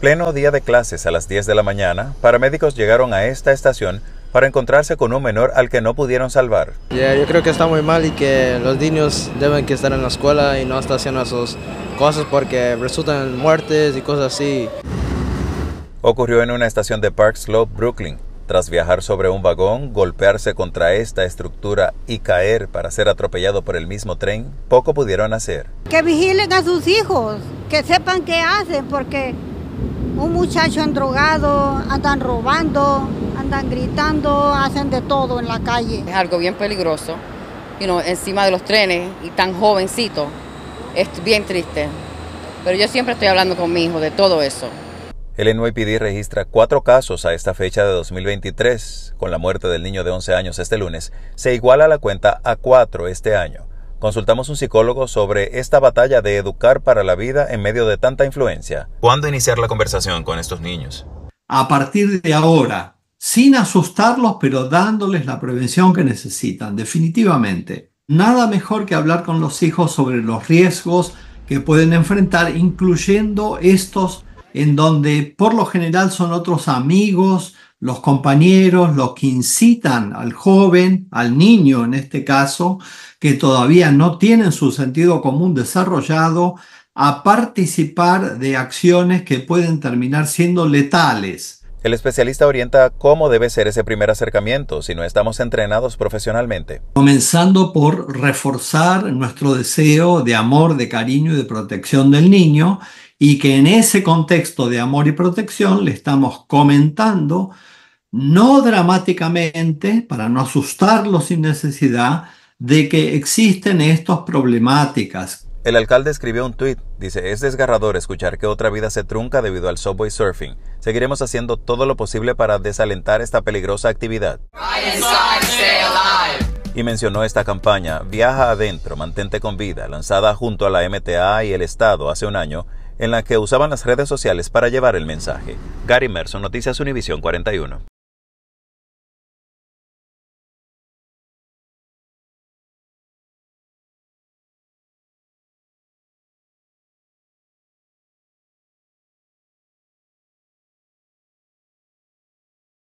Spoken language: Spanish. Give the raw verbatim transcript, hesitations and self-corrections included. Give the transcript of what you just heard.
pleno día de clases a las diez de la mañana, paramédicos llegaron a esta estación para encontrarse con un menor al que no pudieron salvar. Yeah, yo creo que está muy mal y que los niños deben que estar en la escuela y no estar haciendo esas cosas porque resultan en muertes y cosas así. Ocurrió en una estación de Park Slope, Brooklyn. Tras viajar sobre un vagón, golpearse contra esta estructura y caer para ser atropellado por el mismo tren, poco pudieron hacer. Que vigilen a sus hijos, que sepan qué hacen, porque un muchacho endrogado, andan robando, andan gritando, hacen de todo en la calle. Es algo bien peligroso, you know, encima de los trenes y tan jovencito, es bien triste. Pero yo siempre estoy hablando con mi hijo de todo eso. El N Y P D registra cuatro casos a esta fecha de dos mil veintitrés. Con la muerte del niño de once años este lunes, se iguala la cuenta a cuatro este año. Consultamos un psicólogo sobre esta batalla de educar para la vida en medio de tanta influencia. ¿Cuándo iniciar la conversación con estos niños? A partir de ahora, sin asustarlos, pero dándoles la prevención que necesitan, definitivamente. Nada mejor que hablar con los hijos sobre los riesgos que pueden enfrentar, incluyendo estos en donde por lo general son otros amigos, los compañeros, los que incitan al joven, al niño en este caso, que todavía no tienen su sentido común desarrollado, a participar de acciones que pueden terminar siendo letales. El especialista orienta cómo debe ser ese primer acercamiento si no estamos entrenados profesionalmente. Comenzando por reforzar nuestro deseo de amor, de cariño y de protección del niño, y que en ese contexto de amor y protección le estamos comentando, no dramáticamente, para no asustarlo sin necesidad, de que existen estas problemáticas. El alcalde escribió un tuit, dice: es desgarrador escuchar que otra vida se trunca debido al subway surfing. Seguiremos haciendo todo lo posible para desalentar esta peligrosa actividad. Y mencionó esta campaña, Viaja Adentro, Mantente con Vida, lanzada junto a la M T A y el Estado hace un año, en la que usaban las redes sociales para llevar el mensaje. Gary Merson, Noticias Univisión cuarenta y uno.